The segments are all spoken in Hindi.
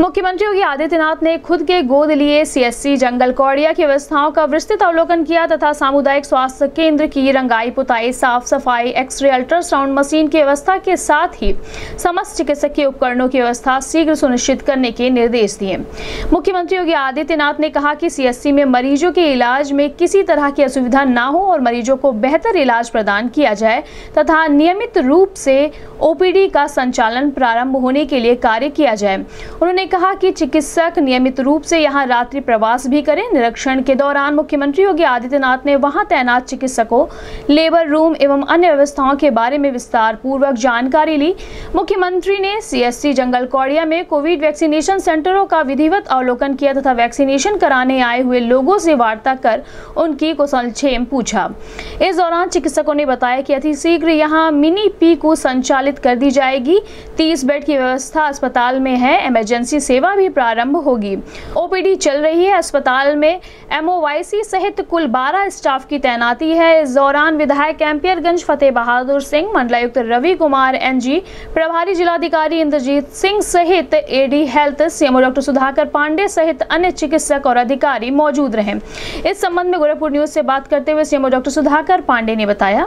मुख्यमंत्री योगी आदित्यनाथ ने खुद के गोद लिए सीएससी जंगल कौड़िया की व्यवस्थाओं का विस्तृत अवलोकन किया तथा सामुदायिक स्वास्थ्य केंद्र की रंगाई पुताई, साफ सफाई, एक्सरे, अल्ट्रासाउंड मशीन की व्यवस्था के साथ ही समस्त चिकित्सकीय उपकरणों की व्यवस्था शीघ्र सुनिश्चित करने के निर्देश दिए। मुख्यमंत्री योगी आदित्यनाथ ने कहा कि सीएससी में मरीजों के इलाज में किसी तरह की असुविधा न हो और मरीजों को बेहतर इलाज प्रदान किया जाए तथा नियमित रूप से ओपीडी का संचालन प्रारंभ होने के लिए कार्य किया जाए। उन्होंने कहा कि चिकित्सक नियमित रूप से यहां रात्रि प्रवास भी करें। निरीक्षण के दौरान मुख्यमंत्री योगी आदित्यनाथ ने वहां तैनात चिकित्सकों, लेबर रूम एवं अन्य व्यवस्थाओं के बारे में विस्तार पूर्वक जानकारी ली। मुख्यमंत्री ने सीएससी जंगल कौड़िया में कोविड वैक्सीनेशन सेंटरों का विधिवत अवलोकन किया तथा वैक्सीनेशन कराने आए हुए लोगों से वार्ता कर उनकी कुशलक्षेम पूछा। इस दौरान चिकित्सकों ने बताया कि अतिशीघ्र यहां मिनी पीकू संचालित कर दी जाएगी। 30 बेड की व्यवस्था अस्पताल में है। इमरजेंसी सेवा भी प्रारंभ होगी। ओपीडी चल रही है। अस्पताल में एमओवाईसी सहित कुल 12 स्टाफ की तैनाती है। इस दौरान विधायक कैंपियरगंज फतेह बहादुर सिंह, मंडलायुक्त रवि कुमार एनजी, प्रभारी जिलाधिकारी इंद्रजीत सिंह सहित AD health CMO doctor Sudhakar Pandey सहित अन्य चिकित्सक और अधिकारी मौजूद रहे। इस संबंध में गोरखपुर न्यूज से बात करते हुए सीएमओ डॉक्टर सुधाकर पांडे ने बताया,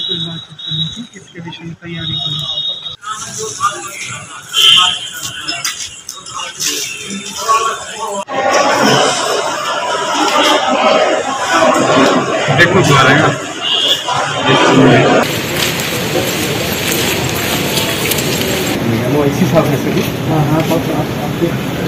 देखो जो आ रहा है वो इसी साथ है सभी। हाँ आपके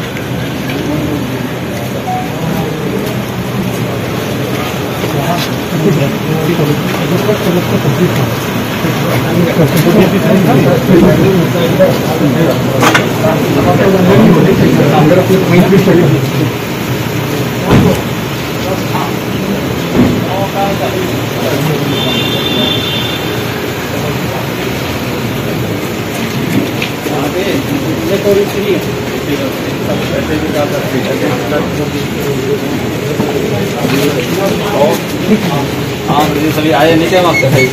सभी आए नहीं क्या मांगते हैं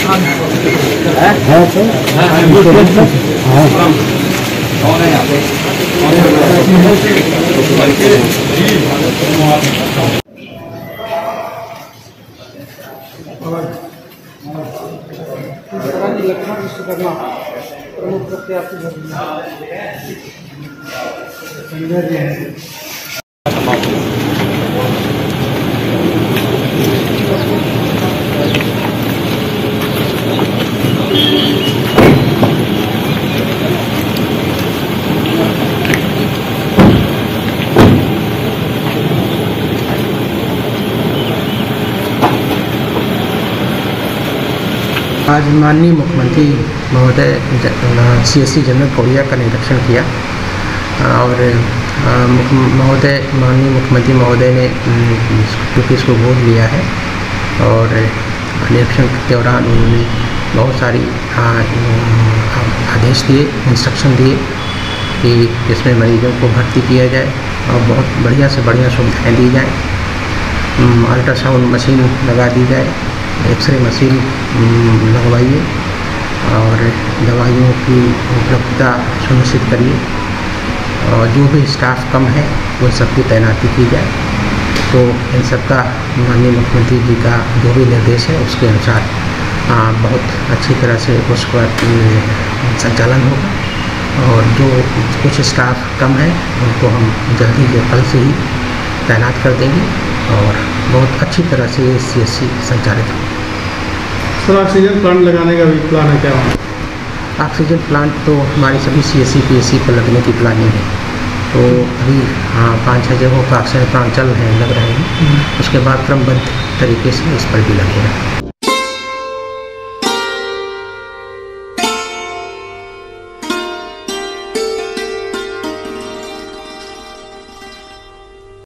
कौन है यहाँ पे? लखनऊ विश्वकर्मा प्रमुख प्रत्याशी आज माननीय मुख्यमंत्री महोदय सीएससी जंगल कौड़िया का निरीक्षण किया और माननीय मुख्यमंत्री महोदय ने क्योंकि इसको गोद लिया है और निरीक्षण के दौरान उन्होंने बहुत सारी आदेश दिए, इंस्ट्रक्शन दिए कि इसमें मरीजों को भर्ती किया जाए और बहुत बढ़िया से बढ़िया सुविधाएँ दी जाएँ। अल्ट्रासाउंड मशीन लगा दी जाए, एक्सरे मशीन लगवाइए और दवाइयों की उपलब्धता सुनिश्चित करिए और जो भी स्टाफ कम है उन सबकी तैनाती की जाए। तो इन सबका माननीय मुख्यमंत्री जी का जो भी निर्देश है उसके अनुसार बहुत अच्छी तरह से उसका संचालन होगा और जो कुछ स्टाफ कम है उनको हम जल्दी कल से ही तैनात कर देंगे और बहुत अच्छी तरह से ये सीएससी संचालित होगा। सर, ऑक्सीजन प्लांट लगाने का भी प्लान है क्या? ऑक्सीजन प्लांट तो हमारी सभी सीएससी पीएससी पर लगने की प्लानिंग है। तो अभी 5-6 जगहों पर ऑक्सीजन प्लांट चल रहे हैं, लग रहे हैं। उसके बाद क्रमबद्ध तरीके से इस पर भी लगेगा।